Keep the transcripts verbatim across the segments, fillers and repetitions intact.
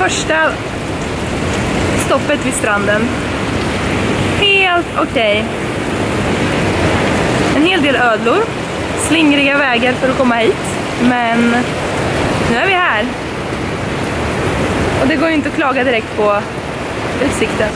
första stoppet vid stranden. Helt okej. Okay. En hel del ödlor. Slingriga vägar för att komma hit. Men nu är vi här. Och det går ju inte att klaga direkt på utsikten.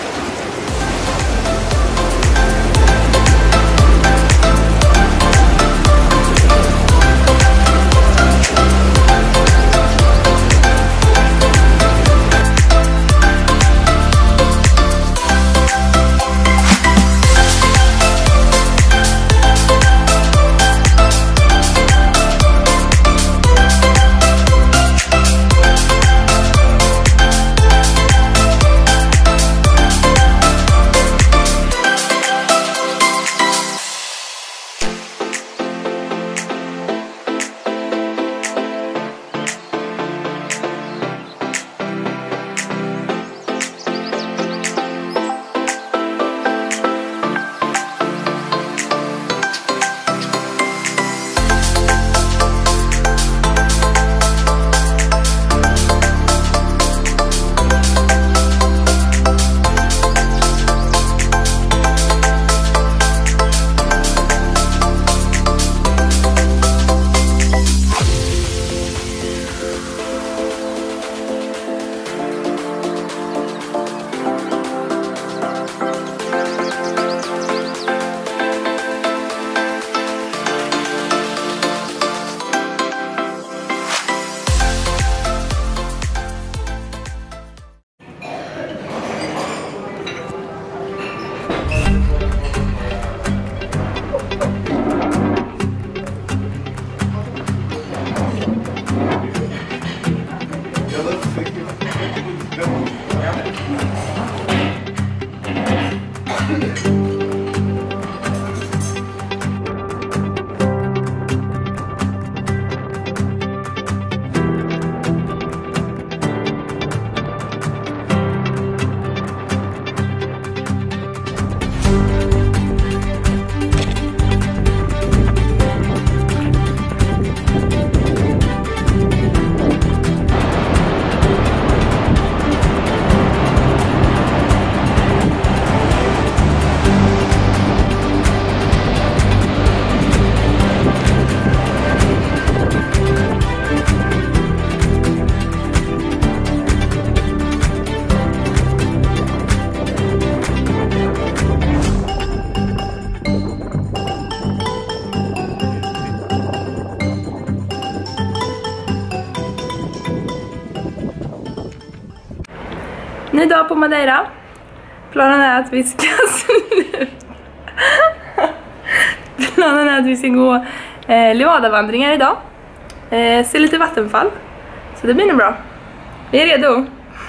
Ny dag på Madeira. Planen är att vi ska Planen är att vi ska gå eh, Levada-vandringar idag. Eh, se lite vattenfall. Så det blir nog bra. Vi är redo.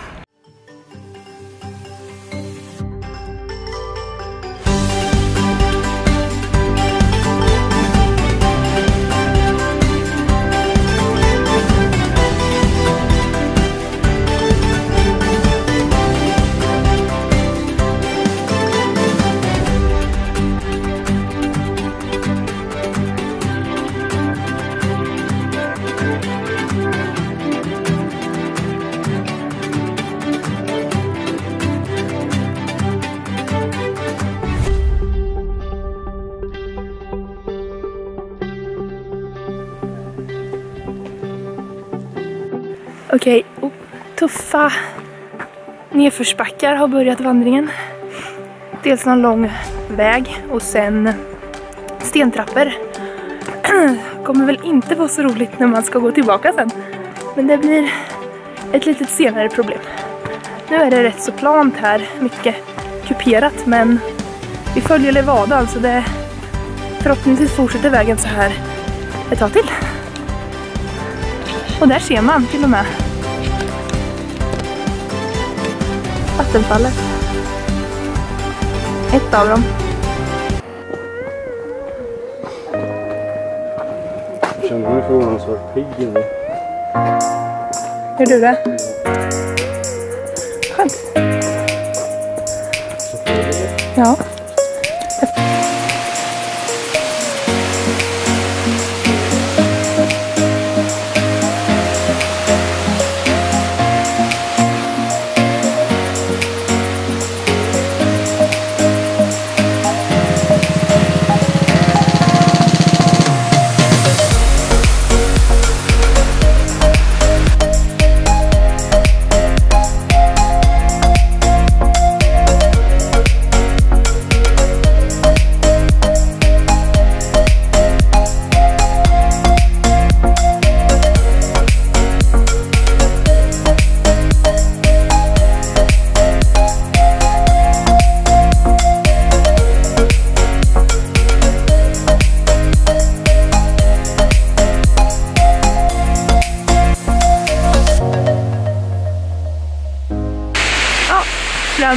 Okej, okay. Tuffa nedförsbackar har börjat vandringen. Dels någon lång väg och sen stentrappor. Kommer väl inte vara så roligt när man ska gå tillbaka sen. Men det blir ett litet senare problem. Nu är det rätt så plant här, mycket kuperat, men vi följer Levada, så det förhoppningsvis fortsätter vägen så här ett tag till. Och där ser man till och med vattenfallet. Ett av dem. Jag känner mig förvånansvärt pigg nu. Gör du det? Skönt. Ja.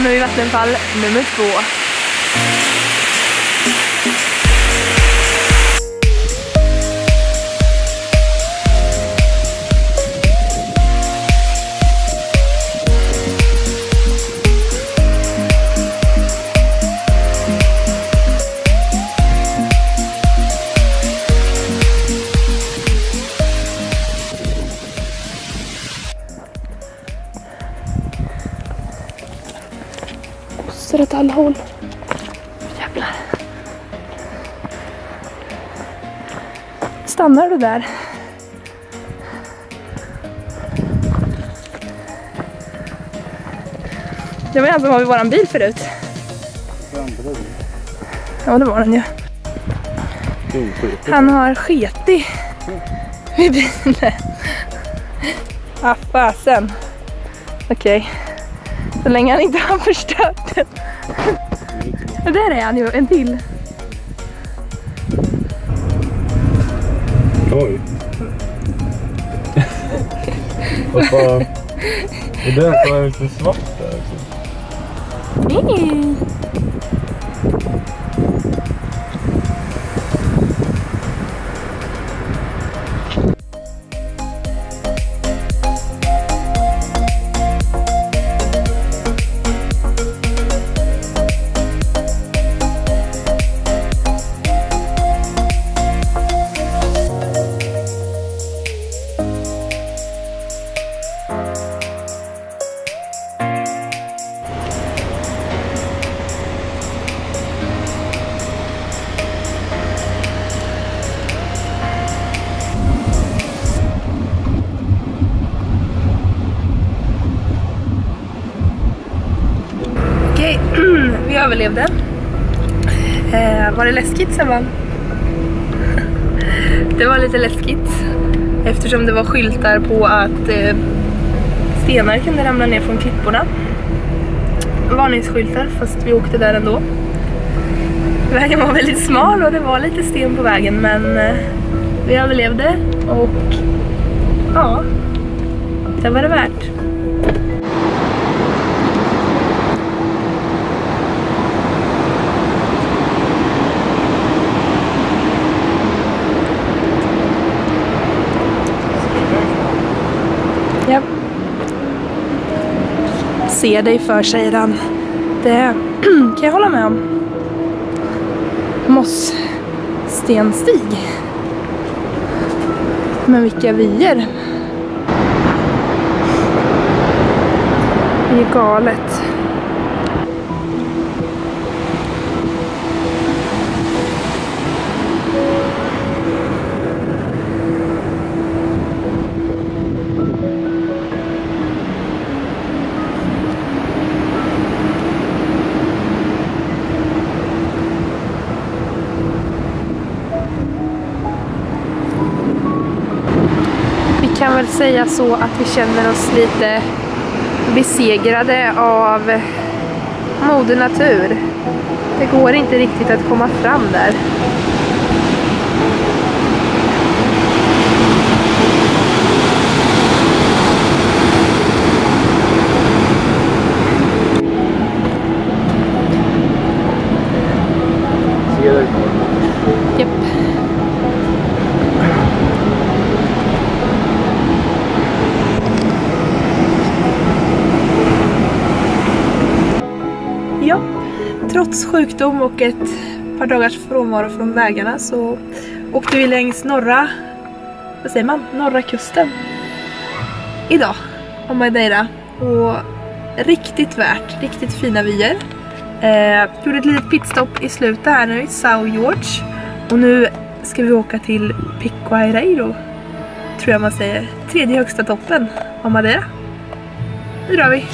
hamnar vi i vattenfall nummer två. Så åt alla håll. Jävlar. Stannar du där? Det var en som var vid våran bil förut. Ja, det var den ju. Han har sketit vid bilen. Ah, fasen. Okej. Okay. Så länge han inte har förstört den. Och där är han ju, en till. Oj. Vad fan. Det där var lite svart där också. Mm. Vi överlevde. Eh, var det läskigt, Sebban? Det var lite läskigt. Eftersom det var skyltar på att eh, stenar kunde ramla ner från klipporna. Varningsskyltar, fast vi åkte där ändå. Vägen var väldigt smal och det var lite sten på vägen, men eh, vi överlevde och ja, det var det värt. Ja. Se dig för, säger han. Det kan jag hålla med om. Mossstenstig. Men vilka vyer. Det är galet. Kan väl säga så att vi känner oss lite besegrade av moder natur. Det går inte riktigt att komma fram där. Japp. Ja, trots sjukdom och ett par dagars frånvaro från vägarna så åkte vi längs norra, vad säger man, norra kusten idag om Madeira. Och riktigt värt, riktigt fina vyer. Eh, gjorde ett litet pitstop i slutet här nu i São Jorge. Och nu ska vi åka till Pico Arreiro, tror jag man säger. Tredje högsta toppen av Madeira. Nu drar vi.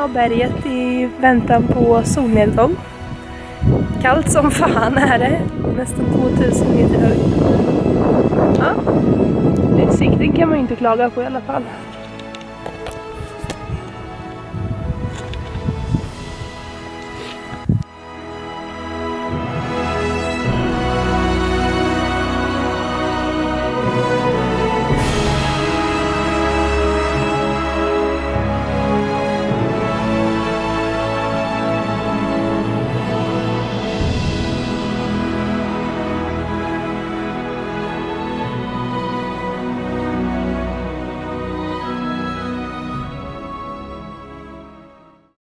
av berget i väntan på solnedgång. Kallt som fan är det. Nästan tvåtusen meter högt. Ja, utsikten kan man ju inte klaga på i alla fall.